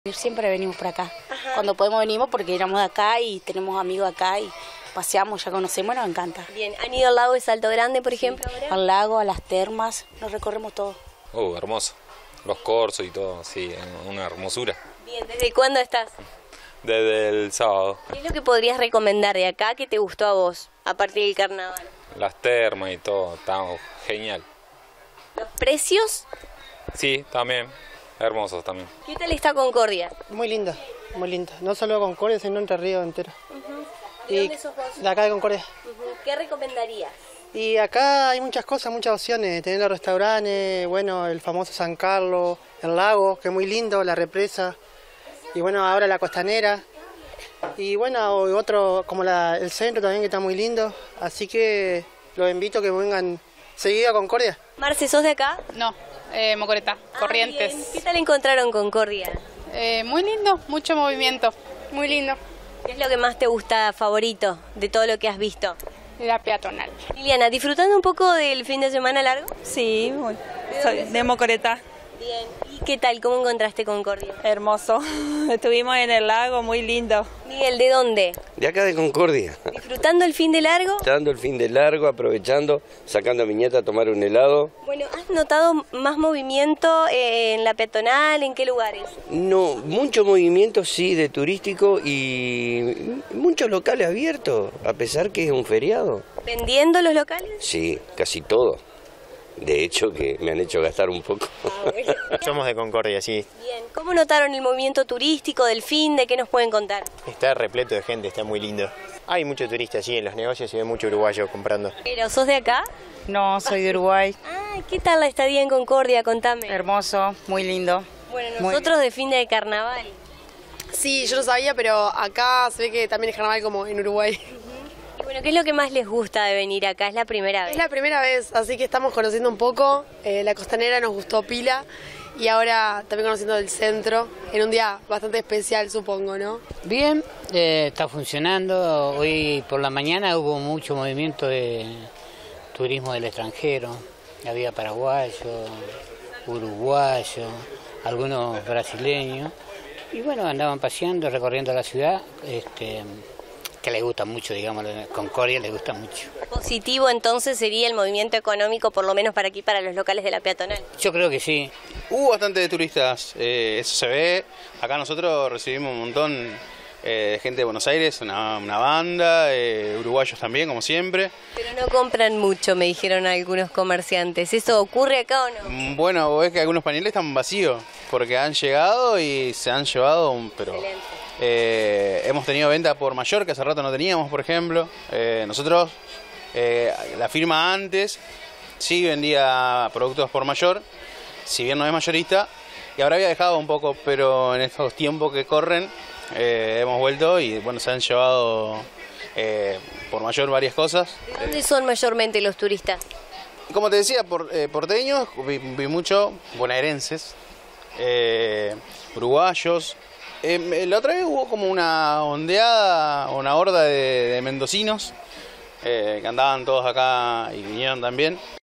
Siempre venimos por acá. Ajá. Cuando podemos venimos porque éramos de acá y tenemos amigos acá y paseamos, ya conocemos, nos encanta. Bien, ¿han ido al lago de Salto Grande, por ejemplo, ahora? Al lago, a las termas, nos recorremos todo. Hermoso. Los corsos y todo, sí, una hermosura. Bien, ¿desde cuándo estás? Desde el sábado. ¿Qué es lo que podrías recomendar de acá que te gustó a vos, a partir del carnaval? Las termas y todo, está genial. ¿Los precios? Sí, también, hermosos también. ¿Qué tal está Concordia? Muy linda, muy linda. No solo Concordia, sino Entre Ríos entero. ¿De dónde sos vos? De acá de Concordia. ¿Qué recomendarías? Y acá hay muchas cosas, muchas opciones. Tener los restaurantes, bueno, el famoso San Carlos, el lago, que es muy lindo, la represa. Y bueno, ahora la costanera. Y bueno, otro como el centro también que está muy lindo. Así que los invito a que vengan seguido a Concordia. Marce, ¿sos de acá? No, Mocoretá, Corrientes. Bien. ¿Qué tal encontraron Concordia? Muy lindo, mucho movimiento, muy lindo. ¿Qué es lo que más te gusta, favorito, de todo lo que has visto? La peatonal. Liliana, ¿disfrutando un poco del fin de semana largo? Sí, soy de Mocoretá. Bien. ¿Y qué tal? ¿Cómo encontraste Concordia? Hermoso. Estuvimos en el lago, muy lindo. Miguel, ¿de dónde? De acá de Concordia. ¿Disfrutando el fin de largo? Dando el fin de largo, aprovechando, sacando a mi nieta a tomar un helado. Bueno, ¿has notado más movimiento en la peatonal? ¿En qué lugares? No, mucho movimiento sí de turístico y muchos locales abiertos, a pesar que es un feriado. ¿Vendiendo los locales? Sí, casi todo. De hecho que me han hecho gastar un poco. Bueno. Somos de Concordia, sí. Bien, ¿cómo notaron el movimiento turístico del fin? ¿De qué nos pueden contar? Está repleto de gente, está muy lindo. Hay muchos turistas, sí, en los negocios se ve mucho uruguayo comprando. ¿Pero sos de acá? No, soy de Uruguay. Ah, ¿qué tal la estadía en Concordia? Contame. Hermoso, muy lindo. Bueno, nosotros de fin de carnaval. Sí, yo lo sabía, pero acá se ve que también es carnaval como en Uruguay. Y bueno, ¿qué es lo que más les gusta de venir acá? ¿Es la primera vez? Es la primera vez, así que estamos conociendo un poco. La costanera nos gustó pila y ahora también conociendo el centro, en un día bastante especial, supongo, ¿no? Bien, está funcionando. Hoy por la mañana hubo mucho movimiento de turismo del extranjero. Había paraguayos, uruguayos, algunos brasileños. Y bueno, andaban paseando, recorriendo la ciudad. Que les gusta mucho, digamos, Concordia les gusta mucho. Positivo entonces sería el movimiento económico, por lo menos para aquí, para los locales de la peatonal. Yo creo que sí. Hubo bastante de turistas, eso se ve. Acá nosotros recibimos un montón de gente de Buenos Aires, una banda, uruguayos también, como siempre. Pero no compran mucho, me dijeron algunos comerciantes. ¿Eso ocurre acá o no? Bueno, ves que algunos paneles están vacíos, porque han llegado y se han llevado, pero... hemos tenido venta por mayor, que hace rato no teníamos, por ejemplo. Nosotros, la firma antes, sí vendía productos por mayor, si bien no es mayorista, y ahora había dejado un poco, pero en estos tiempos que corren, hemos vuelto y bueno, se han llevado por mayor varias cosas. ¿De dónde son mayormente los turistas? Como te decía, porteños, vi mucho, bonaerenses, uruguayos. La otra vez hubo como una ondeada, una horda de mendocinos que andaban todos acá y vinieron también.